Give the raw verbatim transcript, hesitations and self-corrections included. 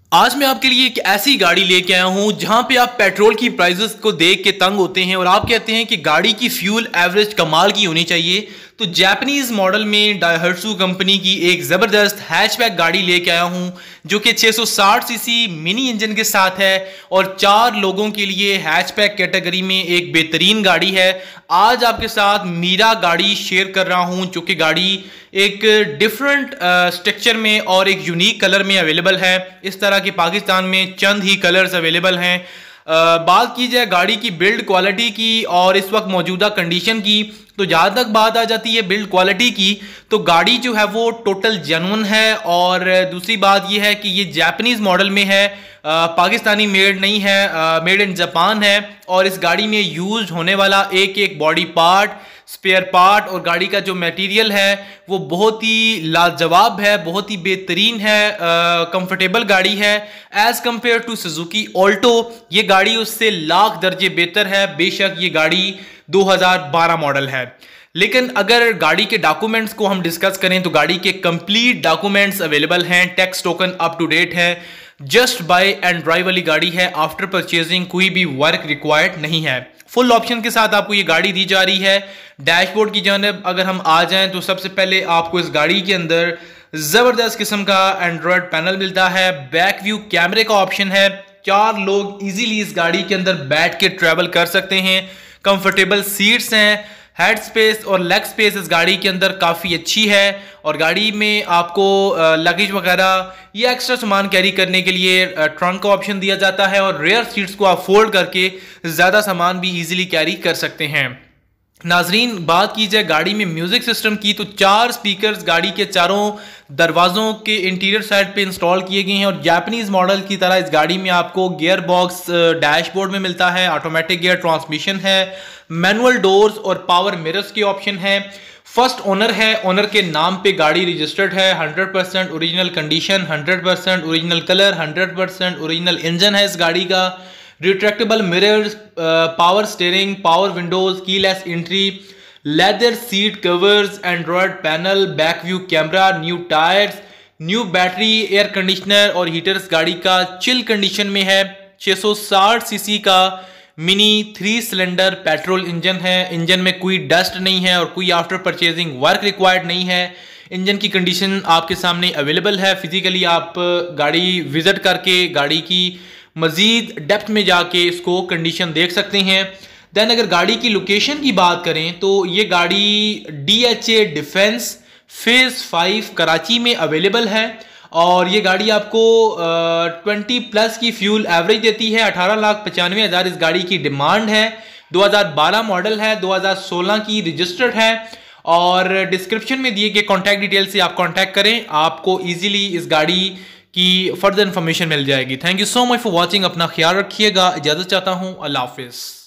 आज मैं आपके लिए एक ऐसी गाड़ी लेके आया हूं जहां पे आप पेट्रोल की प्राइसेस को देख के तंग होते हैं और आप कहते हैं कि गाड़ी की फ्यूल एवरेज कमाल की होनी चाहिए। तो जापानीज मॉडल में डाइहत्सु कंपनी की एक ज़बरदस्त हैचबैक गाड़ी लेके आया हूं जो कि छह सौ साठ सीसी मिनी इंजन के साथ है और चार लोगों के लिए हैचबैक कैटेगरी में एक बेहतरीन गाड़ी है। आज आपके साथ मीरा गाड़ी शेयर कर रहा हूं जो कि गाड़ी एक डिफरेंट स्ट्रक्चर में और एक यूनिक कलर में अवेलेबल है। इस तरह के पाकिस्तान में चंद ही कलर्स अवेलेबल हैं। बात की जाए गाड़ी की बिल्ड क्वालिटी की और इस वक्त मौजूदा कंडीशन की, तो जहाँ तक बात आ जाती है बिल्ड क्वालिटी की, तो गाड़ी जो है वो टोटल जेन्युइन है। और दूसरी बात ये है कि ये जापानीज मॉडल में है, आ, पाकिस्तानी मेड नहीं है, मेड इन जापान है। और इस गाड़ी में यूज होने वाला एक एक बॉडी पार्ट, स्पेयर पार्ट और गाड़ी का जो मटेरियल है वो बहुत ही लाजवाब है, बहुत ही बेहतरीन है, कंफर्टेबल गाड़ी है। As compare to Suzuki Alto ये गाड़ी उससे लाख दर्जे बेहतर है। बेशक ये गाड़ी दो हज़ार बारह मॉडल है, लेकिन अगर गाड़ी के डॉक्यूमेंट्स को हम डिस्कस करें तो गाड़ी के कंप्लीट डॉक्यूमेंट्स अवेलेबल हैं, tax token up to date है, जस्ट बाय एंड ड्राइव वाली गाड़ी है। आफ्टर परचेजिंग कोई भी वर्क रिक्वायर्ड नहीं है। फुल ऑप्शन के साथ आपको ये गाड़ी दी जा रही है। डैशबोर्ड की जानिब अगर हम आ जाएं तो सबसे पहले आपको इस गाड़ी के अंदर जबरदस्त किस्म का एंड्रॉयड पैनल मिलता है। बैक व्यू कैमरे का ऑप्शन है। चार लोग इजीली इस गाड़ी के अंदर बैठ के ट्रैवल कर सकते हैं। कंफर्टेबल सीट्स हैं। हेड स्पेस और लेग स्पेस इस गाड़ी के अंदर काफ़ी अच्छी है और गाड़ी में आपको लगेज वगैरह या एक्स्ट्रा सामान कैरी करने के लिए ट्रंक का ऑप्शन दिया जाता है और रेयर सीट्स को आप फोल्ड करके ज़्यादा सामान भी इजीली कैरी कर सकते हैं। नाजरीन, बात की जाए गाड़ी में म्यूजिक सिस्टम की तो चार स्पीकर्स गाड़ी के चारों दरवाज़ों के इंटीरियर साइड पे इंस्टॉल किए गए हैं और जापानीज मॉडल की तरह इस गाड़ी में आपको गियर बॉक्स डैशबोर्ड में मिलता है, ऑटोमेटिक गियर ट्रांसमिशन है, मैनुअल डोर्स और पावर मिरर्स के ऑप्शन है। फर्स्ट ओनर है, ओनर के नाम पे गाड़ी रजिस्टर्ड है। Hundred percent original condition, hundred percent original colour, hundred percent original engine है इस गाड़ी का। Retractable mirrors, power steering, power windows, keyless entry, leather seat covers, Android panel, back view camera, new tyres, new battery, air conditioner और heaters गाड़ी का chill condition में है। छह सौ साठ सीसी का mini three cylinder petrol engine है। इंजन में कोई डस्ट नहीं है और कोई आफ्टर परचेजिंग वर्क रिक्वायर्ड नहीं है। इंजन की कंडीशन आपके सामने अवेलेबल है। फिजिकली आप गाड़ी विजिट करके गाड़ी की मजीद डेप्थ में जाके इसको कंडीशन देख सकते हैं। देन अगर गाड़ी की लोकेशन की बात करें तो ये गाड़ी D H A defence phase five Karachi में अवेलेबल है और ये गाड़ी आपको ट्वेंटी प्लस की फ्यूल एवरेज देती है। अठारह लाख पचानवे हज़ार इस गाड़ी की डिमांड है। दो हज़ार बारह मॉडल है, दो हज़ार सोलह की रजिस्टर्ड है और डिस्क्रिप्शन में दिए गए कॉन्टैक्ट डिटेल से आप कॉन्टैक्ट करें, आपको ईजिली इस गाड़ी की फर्दर इन्फॉर्मेशन मिल जाएगी। Thank you so much for watching. अपना ख्याल रखिएगा। इजाज़त चाहता हूँ। अल्लाह हाफिज़।